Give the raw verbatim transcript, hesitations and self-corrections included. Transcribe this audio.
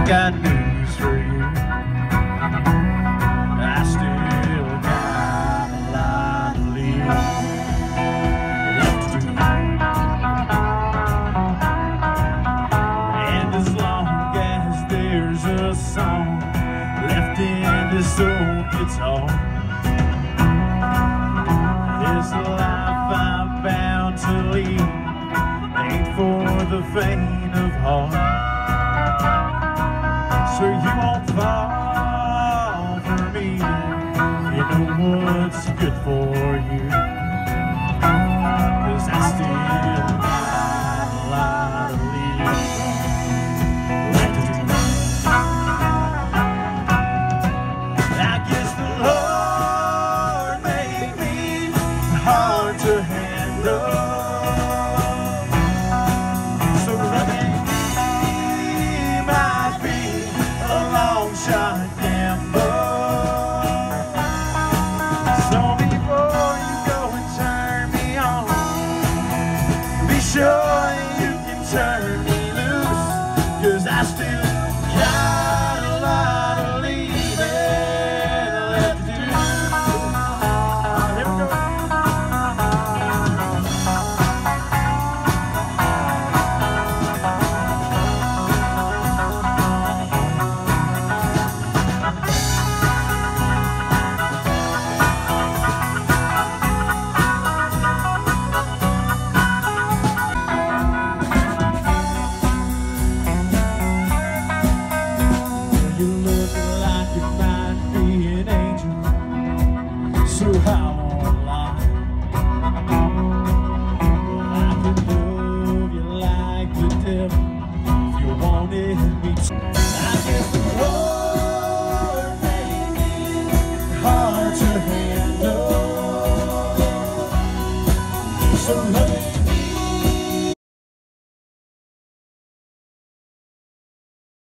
got news for you. I still got a lot to leave left to do. And as long as there's a song left in this old guitar, this life I'm bound to lead ain't for the faint of heart. So you won't fall for me, you know what's good for you. 'Cause I still got a lot of leave left to do. I guess the Lord made me hard to handle, so loving me might be a long shot.